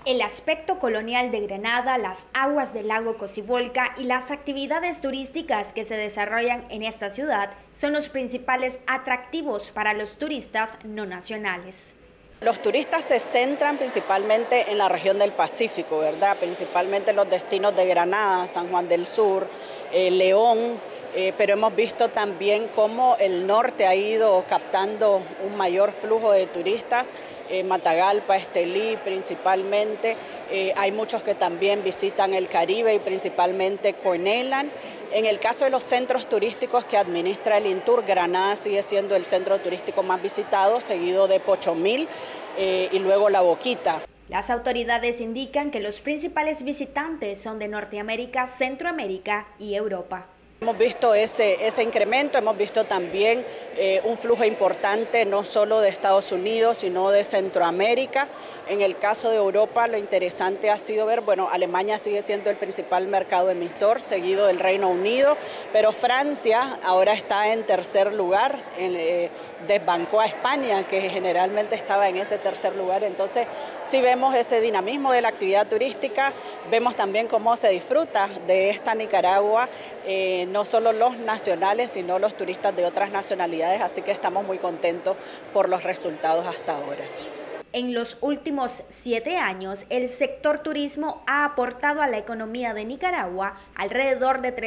El aspecto colonial de Granada, las aguas del lago Cocibolca y las actividades turísticas que se desarrollan en esta ciudad son los principales atractivos para los turistas no nacionales. Los turistas se centran principalmente en la región del Pacífico, ¿verdad? Principalmente los destinos de Granada, San Juan del Sur, León, pero hemos visto también cómo el norte ha ido captando un mayor flujo de turistas, Matagalpa, Estelí principalmente, hay muchos que también visitan el Caribe y principalmente Conelan. En el caso de los centros turísticos que administra el Intur, Granada sigue siendo el centro turístico más visitado, seguido de Pochomil y luego La Boquita. Las autoridades indican que los principales visitantes son de Norteamérica, Centroamérica y Europa. Hemos visto ese incremento, hemos visto también un flujo importante no solo de Estados Unidos, sino de Centroamérica. En el caso de Europa, lo interesante ha sido ver, bueno, Alemania sigue siendo el principal mercado emisor, seguido del Reino Unido, pero Francia ahora está en tercer lugar, desbancó a España, que generalmente estaba en ese tercer lugar. Entonces, sí vemos ese dinamismo de la actividad turística, vemos también cómo se disfruta de esta Nicaragua, no solo los nacionales, sino los turistas de otras nacionalidades, así que estamos muy contentos por los resultados hasta ahora. En los últimos 7 años, el sector turismo ha aportado a la economía de Nicaragua alrededor de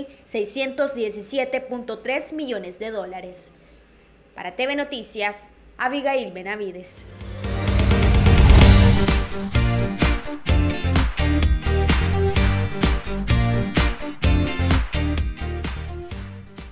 3.617.3 millones de dólares. Para TV Noticias, Abigail Benavides.